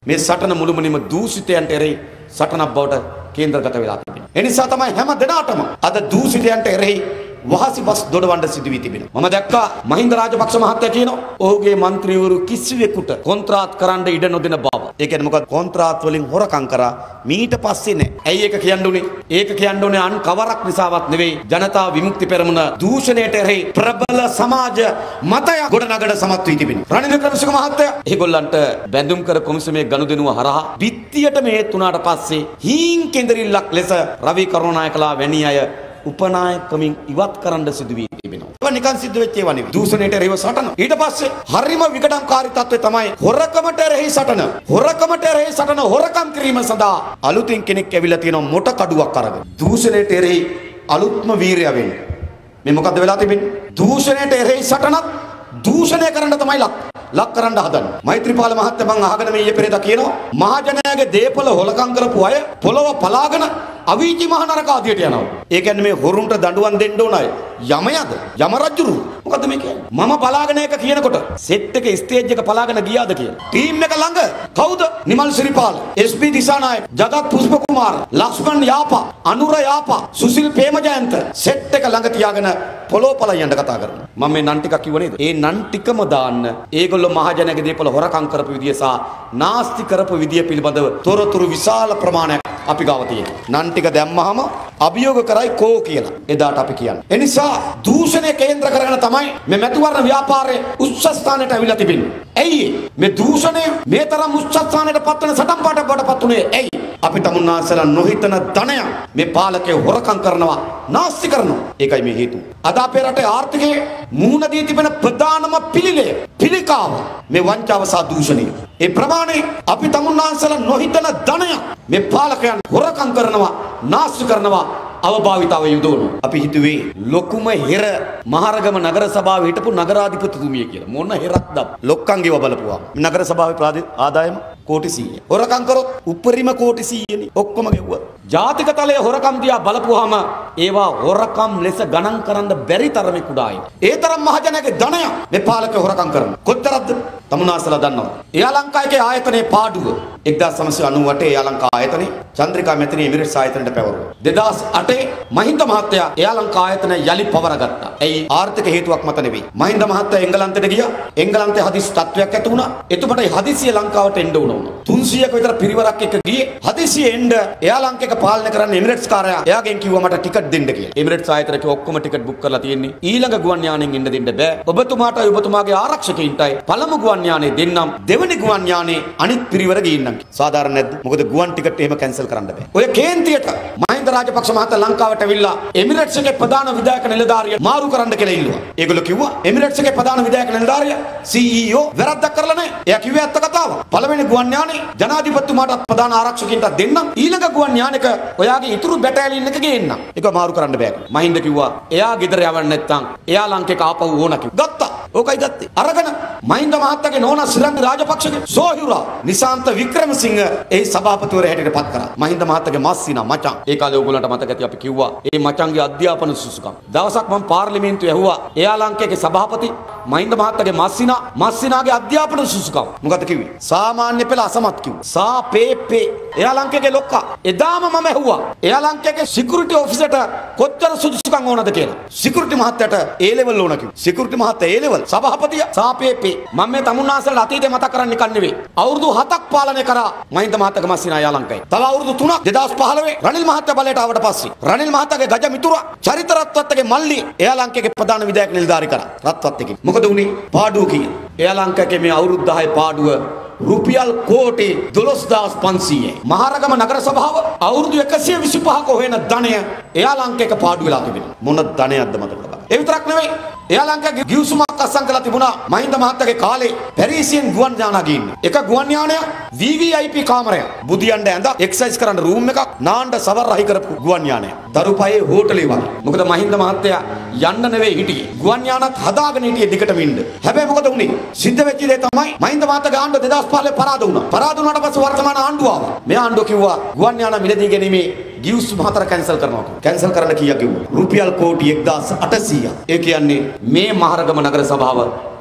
මේ සටන මුළුමනින්ම දූෂිතයන්ට එරෙහි සටනක් බවට කේන්ද්‍රගත වෙලා තිබෙනවා. ඒ නිසා තමයි හැම දිනාටම අද දූෂිතයන්ට එරෙහි වහසි බස් දොඩවන්න සිදු වී තිබෙනවා. මම දැක්කා මහින්ද රාජපක්ෂ මහත්තයා කියනවා ඔහුගේ മന്ത്രിවරු කිසිවෙකුට කොන්ත්‍රාත් කරන්න ඉඩ නොදෙන බව. ඒ කියන්නේ මොකද කොන්ත්‍රාත් වලින් හොරකම් කරා මීට පස්සේ නෑ. ඇයි ඒක කියන්න උනේ? ඒක කියන්න උනේ අන් කවරක් නිසාවත් නෙවෙයි. ජනතා විමුක්ති පෙරමුණ දූෂණයට එරෙහි ප්‍රබල සමාජ මතය ගොඩනගන සමත් වී තිබෙනවා. රනිල් වික්‍රමසිංහ මහත්තයා ඒගොල්ලන්ට බැඳුම් කර කොමිසමේ ගනුදෙනුව හරහා බිත්තියට මේත් උනාට පස්සේ හීන් කෙඳිරිල්ලක් ලෙස රවි කරුණානායකලා වැනි අය උපනායකමින් ඉවත් කරන්න සිදු වී තිබෙනවා. ඒක නිකන් සිද්ධ වෙච්ච ඒවා නෙවෙයි. දූෂණයට එරෙහිව සටන. ඊට පස්සේ හරිම විකටම්කාරී තත්ත්වය තමයි හොරකමට එරෙහි සටන. හොරකමට එරෙහි සටන හොරකම් කිරීම සඳහා අලුතින් කෙනෙක් ඇවිල්ලා තියෙනවා මොට කඩුවක් අරගෙන. දූෂණයට එරෙහි අලුත්ම වීරයා වෙන්න. මේ මොකද්ද වෙලා තිබෙන්නේ? දූෂණයට එරෙහි සටනත් දූෂණය කරන්න තමයි ලක් කරන්න හදන්නේ. මෛත්‍රීපාල මහත්තයා මං අහගෙන මේ ඊයේ පෙරේදා කියනවා මහජනයාගේ දේපල හොලකම් කරපු අය පොළව පලාගෙන අවීචි මහ නරක ආදියට යනවා. ඒ කියන්නේ මේ හොරුන්ට දඬුවම් දෙන්න ඕන අය යමයද? යම රජුරු. මොකද්ද මේ කියන්නේ? මම බලාගෙන එක කියනකොට සෙට් එක ස්ටේජ් එක පලාගෙන ගියාද කියලා. ටීම් එක ළඟ කවුද? නිමල් සිරිපාල, එස්.පී. දිසානායක, ජගත් පුෂ්පකුමාර, ලක්ෂ්මන් යාපා, අනුර යාපා, සුසිල් ප්‍රේමජයන්ත සෙට් එක ළඟ තියාගෙන පොළොව පලයන්ට කතා කරනවා. මම මේ නන් ටිකක් කිව්ව නේද? ඒ නන් ටිකම දාන්න ඒගොල්ලෝ මහජනයාගේ දේපල හොරකම් කරපු විදිය සහ නාස්ති කරපු විදිය පිළිබඳව තොරතුරු විශාල ප්‍රමාණයක් අපි ගාව තියෙනවා. නන් ටික දැම්මහම අභියෝග කරයි කෝ කියලා. එදාට අපි කියන්නේ. ඒ නිසා දූෂණය කේන්ද්‍ර කරගෙන තමයි මේ මැතිවරණ ව්‍යාපාරයේ උච්ච ස්ථානයට අවිලා තිබෙන්නේ. ඇයි මේ දූෂණය මේ තරම් උච්ච ස්ථානයට පත්වන සටන් පාටක් බඩපත් උනේ? ඇයි? අපි තමුන්නාසලා නොහිතන ධනය මේ පාලකේ හොරකම් කරනවා, නාස්ති කරනවා. ඒකයි මේ හේතුව. අද අපේ රටේ ආර්ථිකයේ මුහුණ දී තිබෙන ප්‍රධානම පිළිකාව මේ වංචාව සහ දූෂණය. ඒ ප්‍රමාණය අපි තමුන්නාසලා නොහිතන ධනය මේ පාලකයන් හොරකම් කරනවා, නාස්ති කරනවා, අවභාවිතාව යොදවනවා. අපි හිතුවේ ලොකුම හෙර මහරගම නගර සභාවේ හිටපු නගරාධිපතිතුමිය කියලා. මොන හෙරක්ද? ලොක්කන්ගේව බලපුවා. නගර සභාවේ ආදායම කෝටි 100. හොරකම් කරොත් උපරිම කෝටි 100නේ. ඔක්කොම ගෙව්වා. ජාතික තලයේ හොරකම් දිහා බලපුවාම ඒවා හොරකම් ලෙස ගණන් කරන්න බැරි තරමේ කුඩායි. ඒ තරම් මහජනයාගේ ධනය මේ පාලකය හොරකම් කරනවා. කොච්චරද? තමුන්නාසලා දන්නවා. එයාලංකායේ ආයතනයේ පාඩුව 1998 එයාලංකා ආයතනයේ චන්ද්‍රිකා මෙතනිය එමිරේට්ස් ආයතනයට පැවරුවා. 2008 මහින්ද මහත්තයා එයාලංකා ආයතනය යලි පවරගත්තා. ඇයි? ආර්ථික හේතුවක් මත නෙවෙයි. මහින්ද මහත්තයා එංගලන්තයට ගියා. එංගලන්තයේ හදිසි තත්ත්වයක් ඇති වුණා. එතකොට හදිසිය ලංකාවට එන්න උණා. 300ක විතර පිරිවරක් එක්ක ගියේ. හදිසියෙ එන්න එයාලංකයක පාලනය කරන්න එමිරේට්ස් කාර්යය එයාගෙන් කිව්වා මට ටිකට් දෙන්න කියලා. එමිරේට්ස් ආයතනයේ ඔක්කොම ටිකට් බුක් කරලා තියෙන්නේ. ඊළඟ ගුවන් යානෙන් එන්න දෙන්න බෑ. ඔබතුමාටයි ඔබතුමාගේ ආරක්ෂකයින්ටයි පළමු ගුවන් යානේ දෙන්නම්. දෙවෙනි ගුවන් යානේ අනිත් පිරිවර ගින්නම්. සාධාරණ නැද්ද? මොකද ගුවන් ටිකට් එහෙම කැන්සල් කරන්න බෑ. ඔය කේන්තියට මහින්ද රාජපක්ෂ මහතා ලංකාවට ඇවිල්ලා එමිරේට්ස් එකේ ප්‍රධාන විධායක නිලධාරිය මාරු කරන්න කියලා ඉල්ලුවා. ඒගොල්ලෝ කිව්වා එමිරේට්ස් එකේ ප්‍රධාන විධායක නිලධාරිය CEO වැරද්දක් කරලා නැහැ. එයා කිව්වේ ඇත්ත කතාව. පළවෙනි ගුවන් යානේ ජනාධිපතිතුමාට ප්‍රධාන ආරක්ෂකයින්ට දෙන්නම්. ඊළඟ ගුවන් යානක ඔයාගේ ඉතුරු බැටාලියන් එක ගේන්නම්. ඒක මාරු කරන්න බෑ. මහින්ද කිව්වා එයා ගෙදර යවන්න නැත්නම් එයා ලංකේක ආපහු ඕන කිව්වා. ගත්තා. ඕකයි ගත්තේ. අරගෙන මහින්ද මහත්තයාගේ නෝනා ශ්‍රීලංක රාජපක්ෂගේ සෝහිුරා නිසාන්ත වික්‍රමසිංහ ඒ සභාපතිවරයා හැටියට පත් කරා. මහින්ද මහත්තයාගේ මස්සිනා මචං. ඒ කාලේ ඕගොල්ලන්ට මතක ඇති අපි කිව්වා ඒ මචංගේ අධ්‍යාපන සුසුකම්. දවසක් මම පාර්ලිමේන්තුවේ ඇහුවා එයා ලංකේගේ සභාපති මහින්ද මහත්තයාගේ මස්සිනාගේ අධ්‍යාපන සුසුකම්. මොකද කිව්වේ? සාමාන්‍ය පෙළ අසමත් කිව්වා. සාපේපේ එයා ලංකේගේ ලොක්කා. එදාම මම ඇහුවා එයා ලංකේගේ සිකියුරිටි ඔෆිසර්ට කොච්චර සුදුසුකම් ඕනද කියලා. සිකියුරිටි මහත්තයාට ඒ ලෙවල් ඕන කිව්වා. සිකියුරිටි මහත්තයා ඒ ලෙවල් සභාපතිය සාපේපේ. මම මේ තමුන්නාසලට අතීතේ මතක් කරන්න නිකන් නෙවෙයි. අවුරුදු 7ක් පාලනය කරා මහින්ද මහත්තයාගේ මස්සිනා එයා ලංකේ. තව අවුරුදු 3ක් 2015 රනිල් මහත්තයා බලයට ආවට පස්සේ රනිල් මහත්තයාගේ ගජ මිතුරා චරිත රත්වත්ගේ මල්ලි එයා ලංකේගේ ප්‍රධාන විධායක නිලධාරී කරා. රත්වත් එකේ. මොකද උනේ? පාඩුව කිය. එයා ලංකාවේ මේ අවුරුදු 10 පාඩුව රුපියල් කෝටි 12500. මහරගම නගර සභාව අවුරුදු 125ක හොයන ධනය එයා ලංකේක පාඩු වෙලා තිබෙනවා. මොන ධනයක්ද මතක තබා. ඒ විතරක් නෙවෙයි එයා ලංකාවේ ගිවිසුමක් අත්සන් කළා තිබුණා මහින්ද මහත්තයාගේ කාලේ පැරිසියෙන් ගුවන් යානා ගින්නේ. එක ගුවන් යානය VVIP කාමරයක්. බුදියන්ට ඇඳ එක්සර්සයිස් කරන්න රූම් එකක් නාන්න සවර රහි කරපු ගුවන් යානය. දරුපයේ හෝටලේ වගේ. මොකද මහින්ද මහත්තයා යන්න නෙවෙයි හිටියේ. ගුවන් යානත් හදාගෙන හිටියේ දිගටම ඉන්න. හැබැයි මොකද උනේ? සිද්ධ වෙච්ච දේ තමයි මහින්ද මහත්තයාගේ ආණ්ඩුව 2015 පරාද වුණා. පරාද වුණාට පස්සේ වර්තමාන ආණ්ඩුව ආවා. මේ ආණ්ඩුව කිව්වා ගුවන් යාන මිලදී ගැනීමේ ගිවිසුම 4 කැන්සල් කරනවා. කැන්සල් කරන්න කීයක් කිව්වා? රුපියල් කෝටි 1800. ඒ කියන්නේ මේ මහරගම නගර සභාව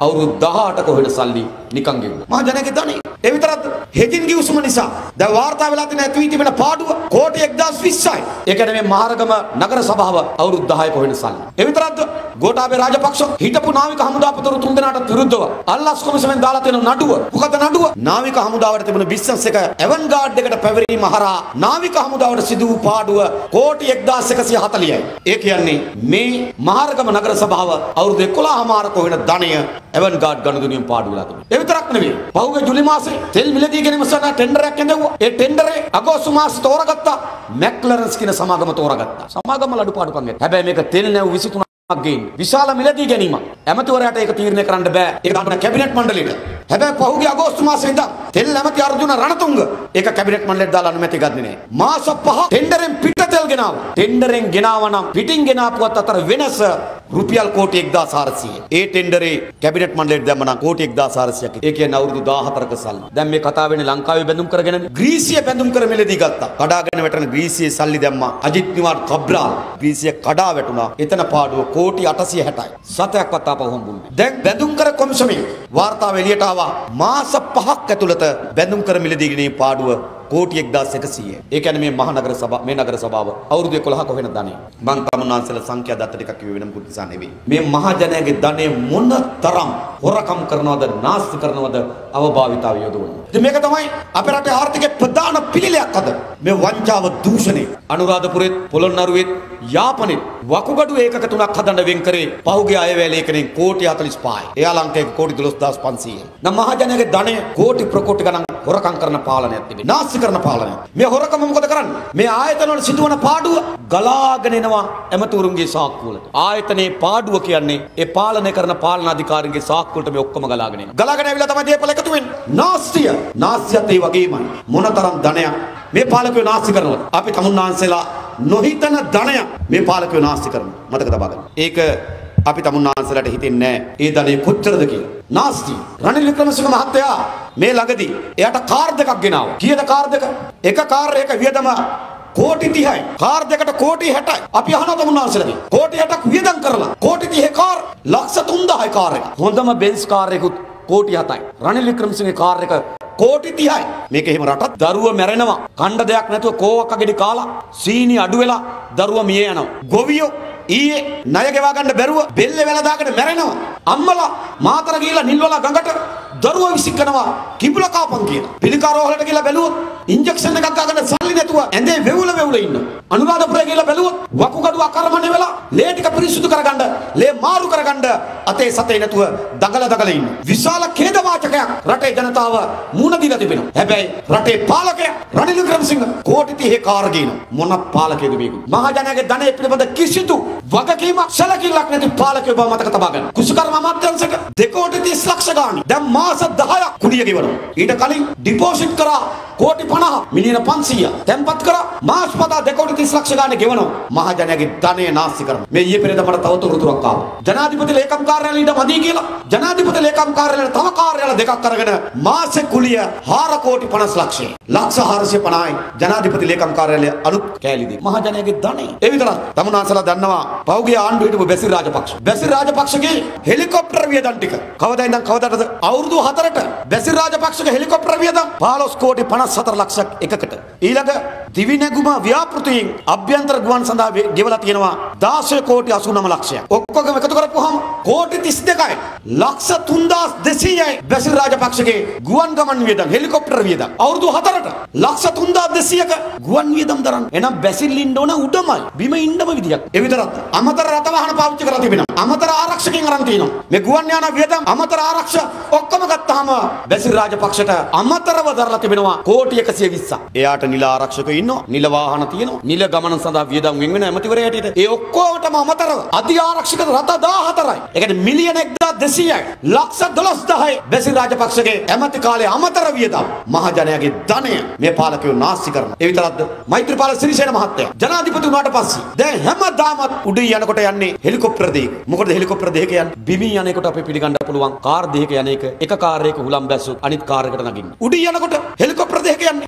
අවුරුදු 18ක හොයන සල්ලි නිකන් ගෙවුවා. මහ ජනයාගේ ධනෙ. ඒ විතරක්ද? හෙදින් ගිවිසුම නිසා දැන් වාර්තා වෙලා තියෙන ඇතුවී තිබෙන පාඩුව කෝටි 1020යි. ඒ කියන්නේ මේ මහරගම නගර සභාව අවුරුදු 10ක හොයන සල්ලි. ඒ විතරක්ද? ගෝඨාභය රාජපක්ෂ හිටපු නාවික හමුදාපතිවරු 3 දෙනාට විරුද්ධව අල්ලාස් කොමිසමෙන් දාලා තියෙන නඩුව. මොකද නඩුව? නාවික හමුදාවට තිබුණ බිස්නස් එක ඇවන්ගාඩ් එකට පැවරීම හරහා නාවික හමුදාවට සිදු වූ පාඩුව කෝටි 1140යි. ඒ කියන්නේ මේ මහරගම නගර සභාව අවුරුදු 11මාරක හොයන ධනය ඇවන්ගාඩ් ගනුදෙනුවෙන් පාඩු වෙලා තිබෙනවා. ඒ විතරක් නෙවෙයි. පහුගිය ජුලි මාසේ තෙල් මිලදී ගැනීම සඳහා ටෙන්ඩරයක් ඇඳවුවා. ඒ ටෙන්ඩරේ අගෝස්තු මාසේ තෝරගත්තා. මැක්ලරන්ස් කියන සමාගම තෝරගත්තා. සමාගම අඩුපාඩුකම් ඇති. හැබැයි මේක තෙල් නැව් 23ක් ගේන්න. විශාල මිලදී ගැනීම. ඇමතිවරයාට ඒක තීරණය කරන්න බෑ. ඒක දාන්න කැබිනට් මණ්ඩලයට. හැබැයි පහුගිය අගෝස්තු මාසේ ඉඳන් තෙල් ඇමති අර්ජුන රණතුංග ඒක කැබිනට් මණ්ඩලයට දාලා අනුමැතිය ගන්නේ නැහැ. මාස 5 ටෙන්ඩරෙන් පිට තෙල් ගෙනාවා. ටෙන්ඩරෙන් ගෙනාවා නම් පිටින් ගෙනාපුවත් අතර වෙනස රුපියල් කෝටි 1400. ඒ ටෙන්ඩරේ කැබිනට් මණ්ඩලයට දැම්ම නම් කෝටි 1400ක්. ඒ කියන්නේ අවුරුදු 14ක සල්ලි. දැන් මේ කතාව වෙන්නේ ලංකාවේ බැඳුම් කරගෙන ග්‍රීසිය බැඳුම් කර මෙලදී ගත්තා. කඩාගෙන වැටෙන ග්‍රීසියේ සල්ලි දැම්මා. අජිත් නිවාඩ් කබ්‍රාල් ග්‍රීසිය කඩා වැටුණා. එතන පාඩුව කෝටි 860යි. සතයක්වත් ආපහු හම්බුන්නේ. දැන් බැඳුම් කර කොමිසමේ වාර්තාව එළියට ආවා. මාස 5ක් ඇතුළත බැඳුම් කර මිලදී ගැනීම පාඩුව කෝටි 1100. ඒ කියන්නේ මේ මහනගර සභාව මේ නගර සභාව අවුරුදු 11ක වෙන ධනෙ. මං තමුන්නාන්සලා සංඛ්‍යා දත්ත ටිකක් කිව්වේ වෙනම කුත්සා නෙවෙයි. මේ මහ ජනයාගේ ධනෙ මොන තරම් හොරකම් කරනවද නාස්ති කරනවද අවභාවිතාව යොදවනවා. ඉතින් මේක තමයි අපේ රටේ ආර්ථිකයේ ප්‍රධාන පිළිලයක් අද. මේ වංචාව දූෂණය. අනුරාධපුරෙත් පොළොන්නරුවෙත් යාපනයේ වකුගඩු ඒකක 3ක් හදන්න වෙන් කරේ පහුගිය අයවැය ලේඛනයෙන් කෝටි 45යි. එයා ලංකාවේ කෝටි 12500යි. නම් මහ ජනයාගේ ධනෙ කෝටි ප්‍රකෝටි ගණන් හොරකම් කරන පාලනයක් තිබෙනවා. නාස්ති කරන පාලනයක්. මේ හොරකම මොකද කරන්නේ? මේ ආයතන වල සිදුවන පාඩුව ගලාගෙන එනවා ඇමතිවරුන්ගේ සාක්කුව වලට. ආයතනයේ පාඩුව කියන්නේ ඒ පාලනය කරන පාලනාධිකාරීන්ගේ සාක්කුව වලට මේ ඔක්කොම ගලාගෙන එනවා. ගලාගෙන ඇවිල්ලා තමයි දේපල එකතු වෙන්නේ. නාස්තිය. නාස්තියත් ඒ වගේමයි. මොනතරම් ධනයක් මේ පාලකයෝ නාස්ති කරනවද? අපි තමුන්නාන්සලා නොහිතන ධනයක් මේ පාලකයෝ නාස්ති කරනවා. මතක තබා ගන්න. ඒක අපි තමුන්නාන්සලාට හිතෙන්නේ නැහැ. ඒ ධනෙ කොච්චරද කියලා. නාස්ති. රනිල් වික්‍රමසිංහ මහත්තයා මේ ළඟදී එයාට කාර් දෙකක් ගෙනාවා. කීයද කාර් දෙක? එක කාර් එක වියදම කෝටි 30යි. කාර් දෙකට කෝටි 60යි. අපි අහනවා තමුන්නාන්සලාගේ. කෝටි 60ක් වියදම් කරලා කෝටි 30 කාර් ලක්ෂ 3000යි කාර් එක. හොඳම බෙන්ස් කාර් එකකුත් කෝටි 7යි. රනිල් වික්‍රමසිංහගේ කාර් එක කෝටි 30යි. මේක එහෙම රටක් දරුව මැරෙනවා. කණ්ඩ දෙයක් නැතුව කෝවක්ක ගෙඩි කාලා සීනි අඩු වෙලා දරුව මිය යනවා. ගොවියෝ ඊයේ ණය ගෙවා ගන්න බැරුව බෙල්ලේ වැල දාගෙන මැරෙනවා. අම්මලා මාතර ගිහිල්ලා නිල්වලා ගඟට දරුවෝ විසිකනවා කිඹුල කාපන් කියලා. පිළිකාරෝහලට ගිහිල්ලා බැලුවොත් ඉන්ජෙක්ෂන් එකක් ගන්න සල්ලි නැතුව ඇඳේ වෙවුල ඉන්නවා. අනුරාධපුරේ ගිහිල්ලා බැලුවොත් වකුගඩු අකර්මණය වෙලා ලේ ටික පිරිසුදු කරගන්න, ලේ මාරු කරගන්න අතේ සතේ නැතුව දඟල ඉන්නවා. විශාල ඛේද වාචකයක් රටේ ජනතාව මුණ දීලා තිබෙනවා. හැබැයි රටේ පාලකයා රනිල් වික්‍රමසිංහ කෝටි 30 කාර් ගේනවා. මොන පාලකයෙක්ද මේක? මහ ජනයාගේ ධනය පිළිබඳ කිසිදු වගකීමක් සැලකිල්ලක් නැති පාලකයෝ බව මතක තබා ගන්න. කුසකර්ම අමාත්‍යාංශයට 2 කෝටි 30 ලක්ෂ ගාණි. දැන් මාස 10ක් කුඩිය ගෙවනවා. ඊට කලින් ඩිපොසිට් කරා කෝටි 50 මිලියන 500. තැන්පත් කරා මාස පතා 2 කෝටි 30 ලක්ෂ ගාණි ගෙවනවා. මහ ජනයාගේ ධනය නාස්ති කරනවා. මේ ඊයේ පෙරේද මට තව තොරතුරක් ආවා. ජනාධිපති ලේකම් කාර්යාලය ඊට මදි කියලා ජනාධිපති ලේකම් කාර්යාලය තව කාර්යාල දෙකක් අරගෙන මාසේ කුලිය 4 කෝටි 50 ලක්ෂය. ලක්ෂ 450යි ජනාධිපති ලේකම් කාර්යාලය අලුත් කෑලිදී. මහ ජනයාගේ ධනය. ඒ විතරක් තමුන්නාන්සලා දන්නවා පෞගේ ආණ්ඩුව හිටපු බැසිල් රාජපක්ෂ. බැසිල් රාජපක්ෂගේ හෙලිකොප්ටර් වියදම් ටික කවදා ඉඳන් කවදාටද? අවුරුදු 4ට බැසිල් රාජපක්ෂගේ හෙලිකොප්ටර් වියදම් 15 කෝටි 54 ලක්ෂයක් එකකට. ඊළඟ දිවිනැගුම ව්‍යාපෘතියෙන් අභ්‍යන්තර ගුවන් සඳහා ගෙවලා තියෙනවා 16 කෝටි 89 ලක්ෂයක්. ඔක්කොගම එකතු කරපුවාම කෝටි 32යි. ලක්ෂ 3200යි බැසිල් රාජපක්ෂගේ ගුවන් ගමන් වියදම් හෙලිකොප්ටර් වියදම්. අවුරුදු 4ට ලක්ෂ 3200ක ගුවන් වියදම් දරන. එහෙනම් බැසිල් ඉන්න ඕන උඩමයි. බිම ඉන්නම විදියක්. ඒ විතරක් අමතර රථ වාහන පාවිච්චි කරලා තිබෙනවා. අමතර ආරක්ෂකයන් අරන් තිනවා. මේ ගුවන් යාන වියදම් අමතර ආරක්ෂක ඔක්කොම ගත්තාම බැසිල් රාජපක්ෂට අමතරව දරලා තිබෙනවා කෝටි 120ක්. එයාට නිල ආරක්ෂකයෝ ඉන්නවා. නිල වාහන තියෙනවා. නිල ගමන සඳහා වියදම් වෙන වෙන ඇමතිවරයා හැටියට. ඒ ඔක්කොටම අමතරව අධි ආරක්ෂක රථ 14යි. ඒ කියන්නේ මිලියන 1200යි. ලක්ෂ 12000යි බැසිල් රාජපක්ෂගේ ඇමති කාලේ අමතර වියදම්. මහ ජනයාගේ ධනය මේ පාලකයෝ නාස්ති කරනවා. ඒ විතරක්ද මෛත්‍රීපාල සිරිසේන මහත්තයා ජනාධිපති වුණාට පස්සේ දැන් හැමදාමත් උඩින් යනකොට යන්නේ හෙලිකොප්ටර් දෙක. මොකද හෙලිකොප්ටර් දෙක යන්නේ බිමින් යන එකට අපි පිළිගන්න පුළුවන් කාර් දෙක යන එක. එක කාර් එක හුලම් බැස්සු අනිත් කාර් එකට නගින්න. උඩින් යනකොට හෙලිකොප්ටර් දෙක යන්නේ.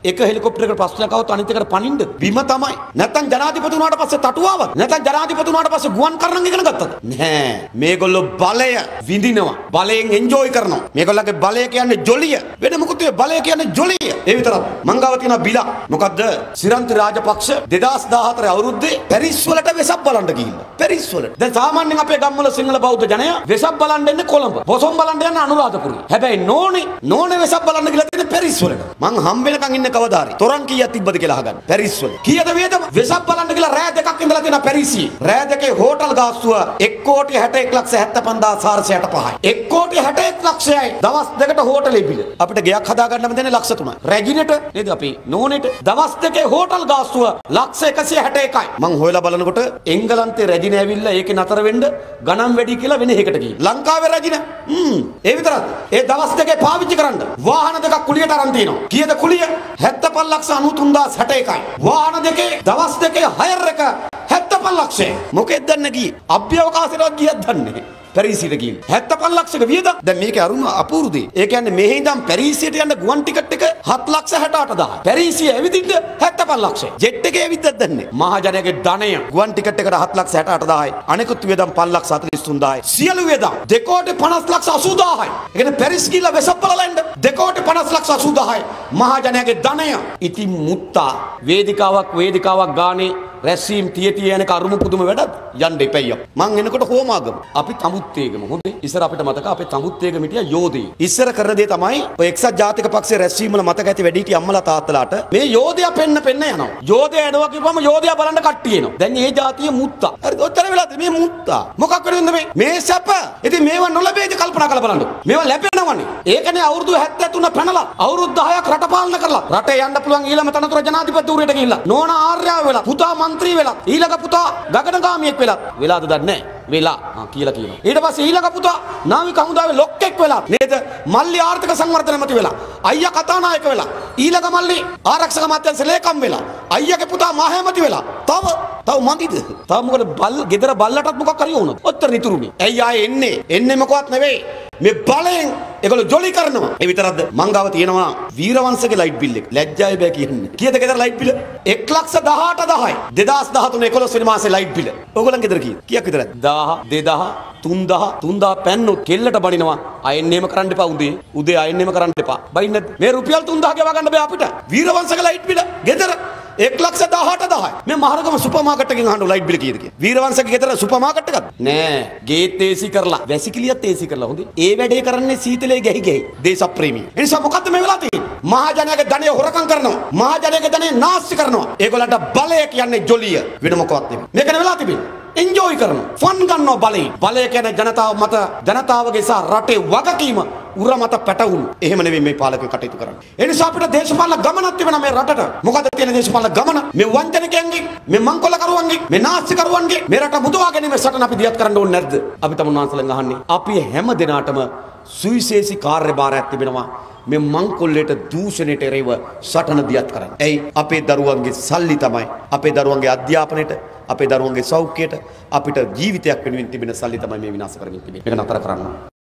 එක හෙලිකොප්ටරයකට ප්‍රශ්නයක් આવුත් අනිත් එකට පනින්න බිම තමයි. නැත්තම් ජනාධිපති වුණාට පස්සේ තටුවාවක්. නැත්තම් ජනාධිපති වුණාට පස්සේ ගුවන් කරණම් ඉගෙන ගත්තද? නෑ. මේගොල්ලෝ බලය විඳිනවා. බලයෙන් එන්ජොයි කරනවා. මේගොල්ලන්ගේ බලය කියන්නේ ජොලිය. වෙන මොකද බලය කියන්නේ ජොලිය. ඒ විතරක්. මංගාව තියෙන බිල. මොකද්ද? සිරන්ති රාජපක්ෂ 2014 අවුරුද්දේ පැරිස් වලට වෙසක් බලන්න ගිහිල්ලා. පැරිස් වලට. දැන් සාමාන්‍යයෙන් අපේ ගම්වල සිංහල බෞද්ධ ජනයා වෙසක් බලන්න එන්නේ කොළඹ. බොසොන් බලන්න යන්නේ අනුරාධපුරේ. හැබැයි නෝනේ වෙසක් බලන්න ගිහලා තියෙන්නේ පැරිස් වලට. මං හම් වෙනකන් ඉන්නේ කවදාරි. තොරන් කීයක් තිබ්බද කියලා අහගන්න. පැරිස් වල. කීයද වේදම? වෙසක් බලන්න ගිහලා රෑ දෙකක් ඉඳලා තියෙනවා පැරිසියේ. රෑ දෙකේ හෝටල් ගාස්තුව 1,61,71,465යි. 1,61,00,000යි. දවස් දෙකට හෝටලේ බිල. අපිට ගෙයක් හදාගන්නම දෙන්නේ ලක්ෂ 3යි. රැගිනට නේද අපි නෝනෙට දවස් දෙකේ හෝටල් ගාස්තුව ලක්ෂ 161යි. මං හොයලා බලනකොට එංගලන්තේ රැජින ඇවිල්ලා ඒකේ නතර වෙන්න ගණන් වැඩි කියලා වෙන එකකට ගිහින්. ලංකාවේ රැජින ඒ විතරක්. ඒ දවස් දෙකේ පාවිච්චි කරන්න වාහන දෙකක් කුලියට අරන් තිනවා. කීයද කුලිය? 75,93,061යි. වාහන දෙකේ දවස් දෙකේ හයර් එක 75 ලක්ෂය. මොකෙද දන්නේ කී? අභ්‍යවකාශයට ගියත් දන්නේ. පැරිසියට ගිහින් 75 ලක්ෂයක වියද. දැන් මේකේ අරුම අපූර්ව දේ. ඒ කියන්නේ මෙහි ඉඳන් පැරිසියට යන්න ගුවන් ටිකට් එක 7,68,000. පැරිසිය ඇවිදින්න 75 ලක්ෂය. ජෙට් එකේ ඇවිද්දත් දන්නේ. මහජනයාගේ ධනය ගුවන් ටිකට් එකට 7,68,000යි. අනෙකුත් වියදම් 5,43,000යි. සියලු වියදම් 2,50,80,000යි. ඒ කියන්නේ පැරිස් ගිහලා වෙසක් බලලා එන්න 2,50,80,000යි. මහජනයාගේ ධනය. ඉතින් මුත්තා වේදිකාවක් ගානේ රැස්වීම් තිය යන කරුම පුදුම වැඩක් යන්න එපැයි. මං එනකොට හෝමාගම අපි තමුත්තේගම හොඳේ. ඉස්සර අපිට මතක අපේ තමුත්තේගම හිටියා යෝධේ. ඉස්සර කරන දේ තමයි ඔය එක්සත් ජාතික පක්ෂයේ රැස්වීම වල මතක ඇති වැඩි හිටිය අම්මලා තාත්තලාට මේ යෝධයා පෙන්න යනවා. යෝධයා එනවා කිව්වම යෝධයා බලන්න කට්ටිය එනවා. දැන් මේ ජාතිය මුත්තා. හරිද? ඔච්චර වෙලාද මේ මුත්තා. මොකක් වෙනවද මේ සැප? ඉතින් මේවා නොලැබෙයිද කල්පනා කරලා බලන්න. මේවා ලැබෙනවනේ. ඒකනේ අවුරුදු 73 පැනලා අවුරුදු 10ක් රට පාලනය කරලා රටේ යන්න පුළුවන් ඊළම තනතුර ජනාධිපති ධූරයට ගිහිල්ලා නෝනා ආර්යාව වෙලා පුතා මන්ත්‍රී වෙලා ඊළඟ පුතා ගගනගාමියෙක් වෙලාද දන්නේ නැහැ. වෙලා කියලා කියනවා. ඊට පස්සේ ඊළඟ පුතා නාවික හමුදාවේ ලොක්කෙක් වෙලා නේද? මල්ලි ආර්ථික සංවර්ධන මැති වෙලා. අයියා කතානායක වෙලා. ඊළඟ මල්ලි ආරක්ෂක අමාත්‍යාංශ ලේකම් වෙලා. අයියාගේ පුතා මහේමති වෙලා. තව මන්දිද? තව මොකද ගෙදර බල්ලටත් මොකක් හරි වුණා. ඔච්චර නිතුරුනේ. ඇයි ආයේ එන්නේ මොකවත් නෙවෙයි. මේ බලෙන් ඒගොල්ලෝ ජොලි කරනවා. ඒ විතරක්ද? මංගාව තියෙනවා වීරවංශගේ ලයිට් බිල් එක. ලැජ්ජායි බෑ කියන්නේ. කීයද ගෙදර ලයිට් බිල? 1,18,000යි. 2013 11 වෙනි මාසේ ලයිට් බිල. ඕගොල්ලන් ගෙදර කීයක් විතරද? 1,000 2,000 3,000 පැන්නොත් කෙල්ලට බඩිනවා. අයෙන් එහෙම කරන්න එපා උදේ අයෙන් එහෙම කරන්න එපා. බයින්න මේ රුපියල් 3,000 ගෙවා ගන්න බෑ අපිට. වීරවංශගේ ලයිට් බිල ගෙදර 1,18,000යි. මේ මහරගම සුපර් මාකට් එකකින් අහන්න ලයිට් බිල කීයද කියලා. වීරවංශගේ ගෙදර සුපර් මාකට් එකක් නෑ. ගේත් ඒසි කරලා වැසිකිළියත් ඒසි කරලා හොඳේ. ඒ වැඩේ කරන්නේ සීතලේ ගැහි දේශප්‍රේමී. ඒ නිසා මොකද්ද මේ වෙලා තියෙන්නේ? මහජනයාගේ ධනය හොරකම් කරනවා. මහජනයාගේ ධනය නාස්ති කරනවා. ඒගොල්ලන්ට බලය කියන්නේ ජොලිය. වෙන මොකවත් නෙමෙයි. මේකනේ වෙලා තිබෙන්නේ. එන්ජොයි කරනවා. ෆන් ගන්නවා බලය කියන්නේ ජනතාවගේ සහ රටේ වගකීම උර මත පැටවුණු. එහෙම නෙවෙයි මේ පාලකයෝ කටයුතු කරන්නේ. ඒ නිසා අපිට දේශපාලන ගමනක් තිබෙනවා මේ රටට. මොකද තියෙන දේශපාලන ගමන? මේ වංචනිකයන්ගේ, මේ මංකොල්ලකරුවන්ගේ, මේ නාස්තිකරුවන්ගේ මේ රට මුදවා ගැනීම සටන අපි දියත් කරන්න ඕනේ නැද්ද? අපි තමුන් වහන්සේලෙන් අහන්නේ. අපි හැම දිනාටම සුවිශේෂී කාර්යභාරයක් තිබෙනවා. මේ මංකොල්ලේට දූෂණයට එරෙහිව සටන දියත් කරන්න. එයි අපේ දරුවන්ගේ සල්ලි තමයි අපේ දරුවන්ගේ අධ්‍යාපනයට, අපේ දරුවන්ගේ සෞඛ්‍යයට, අපිට ජීවිතයක් වෙනුවෙන් තිබෙන සල්ලි තමයි මේ විනාශ කරමින් තිබෙන්නේ. මේක නතර කරන්න.